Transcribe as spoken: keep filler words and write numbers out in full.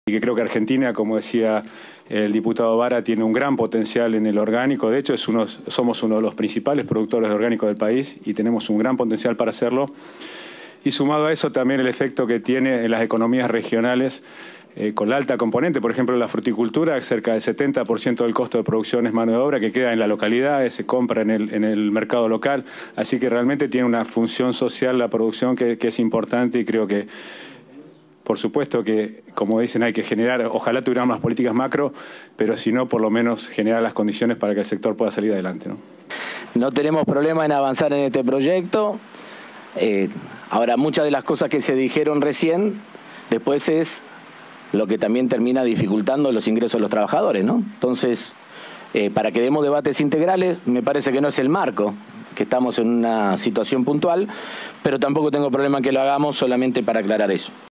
y que creo que Argentina, como decía el diputado Vara, tiene un gran potencial en el orgánico. De hecho, es uno, somos uno de los principales productores de orgánico del país y tenemos un gran potencial para hacerlo. Y sumado a eso también el efecto que tiene en las economías regionales eh, con la alta componente. Por ejemplo, en la fruticultura, cerca del setenta por ciento del costo de producción es mano de obra que queda en la localidad, se compra en el, en el mercado local. Así que realmente tiene una función social la producción que, que es importante y creo que, por supuesto que, como dicen, hay que generar, ojalá tuviéramos las políticas macro, pero si no, por lo menos generar las condiciones para que el sector pueda salir adelante, ¿no? No tenemos problema en avanzar en este proyecto. Eh, ahora, muchas de las cosas que se dijeron recién, después es lo que también termina dificultando los ingresos de los trabajadores, ¿no? Entonces, eh, para que demos debates integrales, me parece que no es el marco, que estamos en una situación puntual, pero tampoco tengo problema en que lo hagamos solamente para aclarar eso.